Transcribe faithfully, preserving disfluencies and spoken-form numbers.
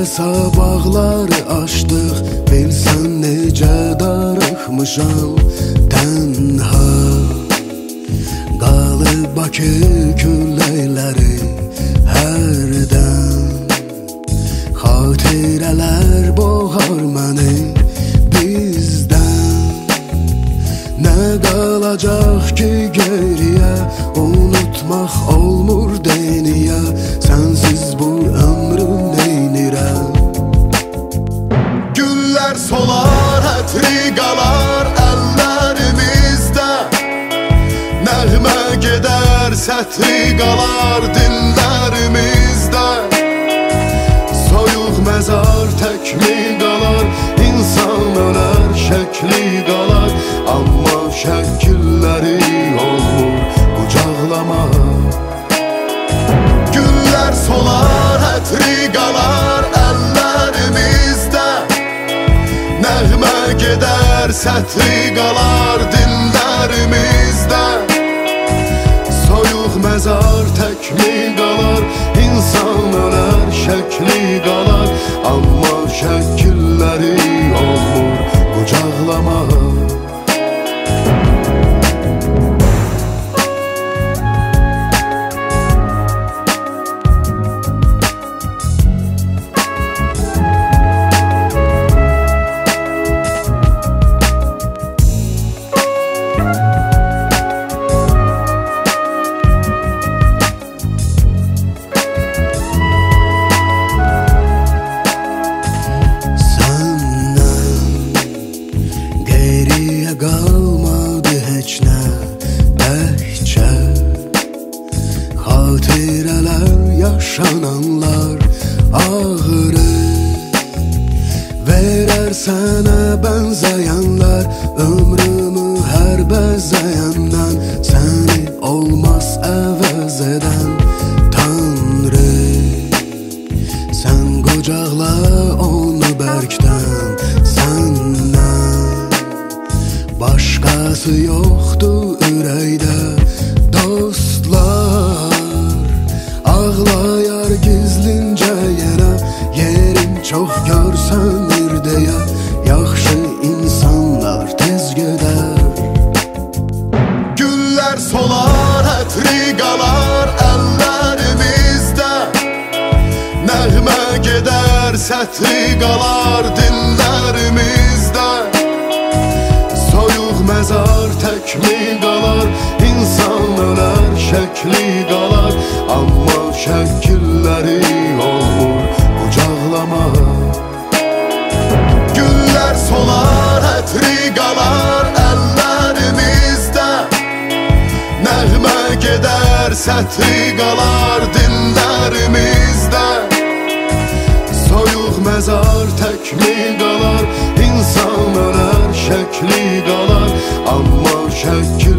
sabahlar açdıq, bilsən necə darıxmışam. Tənha qalıb Bakı külləkləri hərdən. Xatirələr boğar məni bizdən. Nə qalacaq ki geriyə, unutmaq olmur deyniyə. Sənsiz bu ömrüm neynirəm? Güllər solar, ətri qalar əllərimizdə. Nəğmə gedər, sətri qalar dillərimizdə. Soyuq məzar təkmi qalar, insan ölər, şəkli qalar. Amma şəkilləri olmur qucaqlamaq. Güllər solar, ətri qalar əllərimizdə. Nəğmə gedər, sətri qalar dillərimizdə. Soyuq məzar təkmi qalar, insan ölər, şəkli qalar. Amma şəkilləri olmur qucaqlamaq. Qalmadı heç nə təkcə, xatirələr, yaşananlar ağrı verər sənə bənzəyənlər. Ömrümü hər bəzəyəndən, səni olmaz əvəz edən Tanrı. Sən qucaqla onu bərkdən, səndən başqası yoxdur ürəkdə. Dostlar ağlayar gizlincə yenə, yerim çox görsənir deyə. Yaxşı insanlar tez gedər. Güllər solar, ətri qalar əllərimizdə. Nəğmə gedər, sətri qalar dillərimizdə. Soyuq məzar təkmi qalar, insan ölər, şəkli qalar. Amma şəkilləri olmur qucaqlamaq. Güllər solar, ətri qalar əllərimizdə. Nəğmə gedər, sətri qalar dillərimizdə. Soyuq məzar təkmi qalar, insan ölər, şəkli qalar. Amma şəkil